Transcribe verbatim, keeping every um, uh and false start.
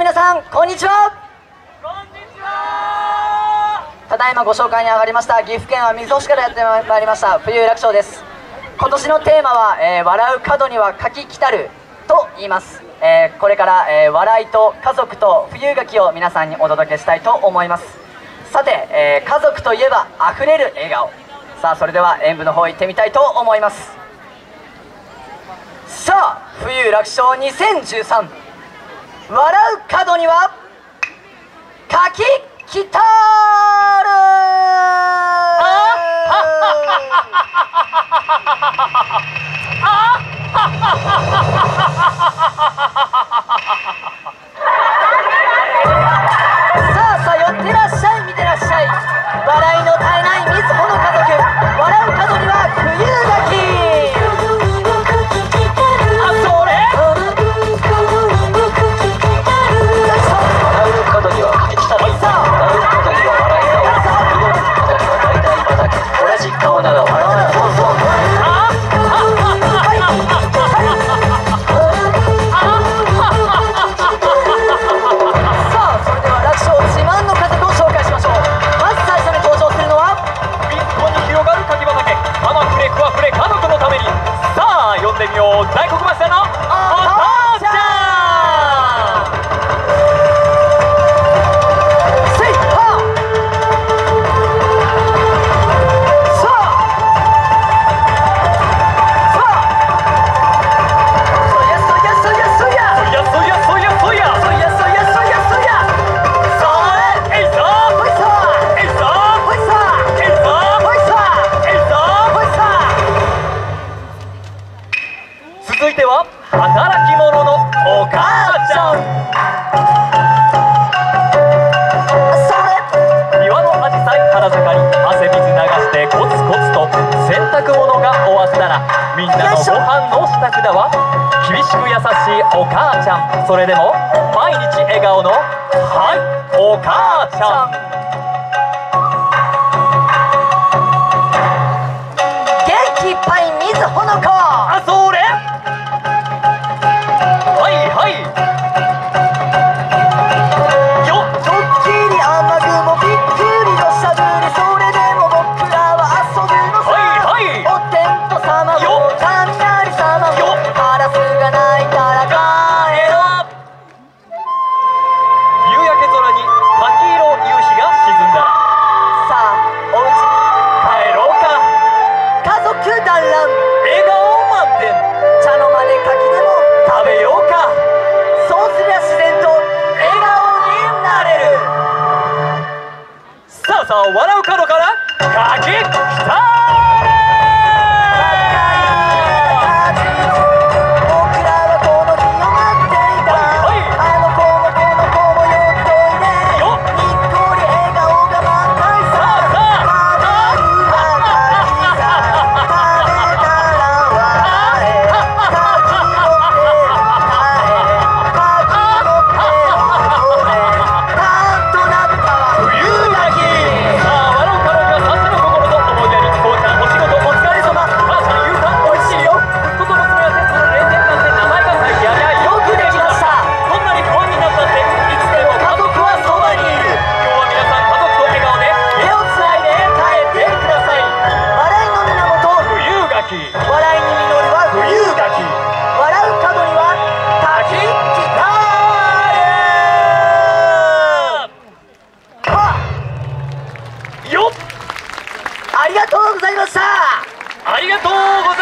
皆さんこんにちは。 こんにちは。 ただいまご紹介に上がりました岐阜県は瑞穂市からやってまいりました冬楽勝です。今年のテーマは、えー、笑う角には柿来たると言います。えー、これから、えー、笑いと家族と冬柿を皆さんにお届けしたいと思います。さて、えー、家族といえばあふれる笑顔。さあそれでは演舞の方行ってみたいと思います。さあ冬楽勝にせんじゅうさん、笑う角には柿来たる。さあさあ寄ってらっしゃい、見てらっしゃい。笑いの絶えない瑞穂の家族、笑う角には冬柿。 大黒柱のお父ちゃん。せいはさあさあそやそやそやそやそやそやそやそやそやそやそやそやそれえいぞほいさえいぞほいさえいぞほいさえいぞほいさ。続いては働き者のお母ちゃん。それ庭のアジサイ花盛り、汗水流してコツコツと洗濯物が終わったらみんなのご飯の支度だわ。厳しく優しいお母ちゃん、それでも毎日笑顔のはいお母ちゃん。 元気いっぱい瑞穂の子。 あ、それはいはいよっ、 ドッキリ雨雲びっくり土砂降り、それでも僕らは遊ぶのさ。 はいはいお天道様も雷様もカラスが鳴いたら帰ろう。 夕焼け空に柿色夕日が沈んだらさあおうち帰ろうか。 家族団らん笑顔満点茶の間で柿でも食べようか。 そうすりゃ自然と笑顔になれる。 さあさあ笑う角から柿きた僕らはこの日を待っていた。あの子もこの子もよっといで。にっこり笑顔が満開さ。食べるは柿さ、食べたら笑え。柿持って帰れ、柿持って踊れ。なんとなったは冬柿。 さあ笑う角には感謝の心と思いやり。父ちゃんお仕事お疲れ様。母ちゃん夕飯おいしいよ。息子と娘はテストのれいてんかんで名前が書いてありゃよくできました。どんなに不安になったっていつでも家族はそばにいる。今日は皆さん家族と笑顔で手をつないで帰ってください。 笑いの源冬柿、 笑いに実るは冬柿、 笑う角には柿来たる。はよっ、 ありがとうございました。 ありがとうございます。